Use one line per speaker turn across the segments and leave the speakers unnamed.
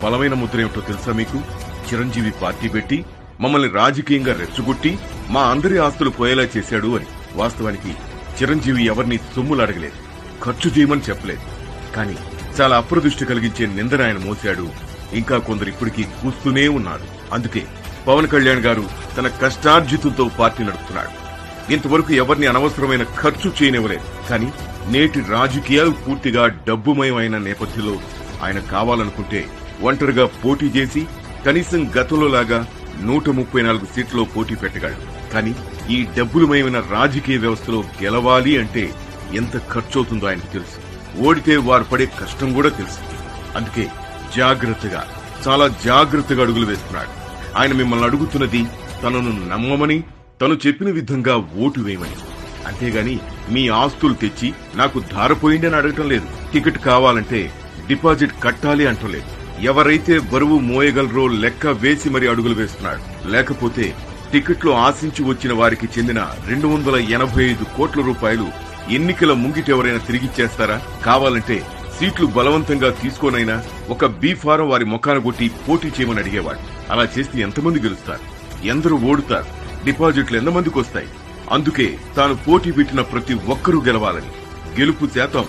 బలమైన ముద్ర ఏమిటో తెలుసా మీకు? చిరంజీవి పార్టీ పెట్టి మమ్మల్ని రాజకీయంగా రెచ్చగొట్టి మా అందరి ఆస్తులు పోయేలా చేశాడు అని. వాస్తవానికి చిరంజీవి ఎవరిని సొమ్ములు అడగలేదు, ఖర్చు చేయమని చెప్పలేదు. కానీ చాలా అప్రదృష్టి కలిగించే నిందన ఆయన మోశాడు. ఇంకా కొందరు ఇప్పటికీ కూస్తూనే ఉన్నారు. అందుకే పవన్ కళ్యాణ్ గారు తన కష్టార్జితంతో పార్టీ నడుపుతున్నాడు. ఇంతవరకు ఎవరిని అనవసరమైన ఖర్చు చేయనివ్వలేదు. కానీ నేటి రాజకీయాలు పూర్తిగా డబ్బుమయమైన నేపథ్యంలో ఆయన కావాలనుకుంటే ఒంటరిగా పోటీ చేసి కనీసం గతంలో లాగా 134 సీట్లలో పోటీ పెట్టగలడు. కానీ ఈ డబ్బులమయమైన రాజకీయ వ్యవస్థలో గెలవాలి అంటే ఎంత ఖర్చవుతుందో ఆయనకు తెలుసు. ఓడితే వారు పడే కష్టం కూడా తెలుసు. అందుకే జాగ్రత్తగా, చాలా జాగ్రత్తగా అడుగులు వేస్తున్నాడు. ఆయన మిమ్మల్ని అడుగుతున్నది తనను నమ్మమని, తను చెప్పిన విధంగా ఓటు వేయమని. అంతేగాని మీ ఆస్తులు తెచ్చి నాకు ధారపోయింది అని అడగటం లేదు. టికెట్ కావాలంటే డిపాజిట్ కట్టాలి అంటం లేదు. ఎవరైతే బరువు మోయగలరో లెక్క వేసి మరి అడుగులు వేస్తున్నాడు. లేకపోతే టికెట్లు ఆశించి వచ్చిన వారికి చెందిన 285 కోట్ల రూపాయలు ఎన్నికల ముంగిటెవరైనా తిరిగిచ్చేస్తారా? కావాలంటే సీట్లు బలవంతంగా తీసుకోనైనా ఒక బీ ఫారం వారి ముఖాన కొట్టి పోటీ చేయమని అడిగేవాడు. అలా చేస్తే ఎంతమంది గెలుస్తారు? ఎందరూ ఓడుతారు? డిపాజిట్లు ఎంతమందికి వస్తాయి? అందుకే తాను పోటీ పెట్టిన ప్రతి ఒక్కరూ గెలవాలని, గెలుపు శాతం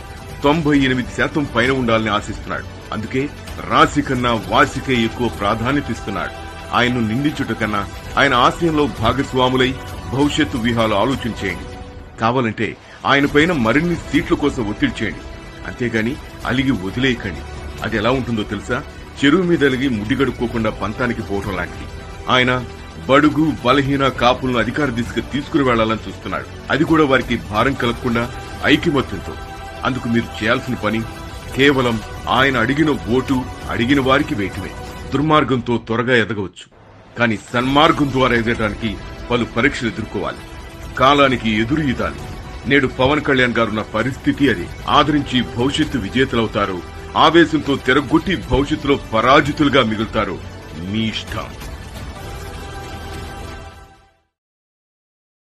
98% పైన ఉండాలని ఆశిస్తున్నాడు. అందుకే రాశి కన్నా వాసికే ఎక్కువ ప్రాధాన్యత ఇస్తున్నాడు. ఆయన్ను నిందించుట కన్నా ఆయన ఆశయంలో భాగస్వాములై భవిష్యత్తు వ్యూహాలు ఆలోచించేయండి. కావాలంటే ఆయన పైన మరిన్ని సీట్ల కోసం ఒత్తిడి చేయండి. అంతేగాని అలిగి వదిలేయకండి. అది ఎలా ఉంటుందో తెలుసా? చెరువు మీద అలిగి ముడ్డిగడుక్కోకుండా పంతానికి పోవటం లాంటిది. ఆయన బడుగు బలహీన కాపులను అధికార దిశగా తీసుకుని వెళ్లాలని చూస్తున్నాడు. అది కూడా వారికి భారం కలగకుండా ఐకమత్యంతో. అందుకు మీరు చేయాల్సిన పని కేవలం ఆయన అడిగిన ఓటు అడిగిన వారికి వేయటమే. దుర్మార్గంతో త్వరగా ఎదగవచ్చు, కానీ సన్మార్గం ద్వారా ఎదగడానికి పలు పరీక్షలు ఎదుర్కోవాలి. కాలానికి ఎదురు ఈదాలి. నేడు పవన్ కళ్యాణ్ గారున్న పరిస్థితి అది. ఆదరించి భవిష్యత్తు విజేతలవుతారు, ఆవేశంతో తిరగొట్టి భవిష్యత్తులో పరాజితులుగా మిగులుతారు. మీ ఇష్టం.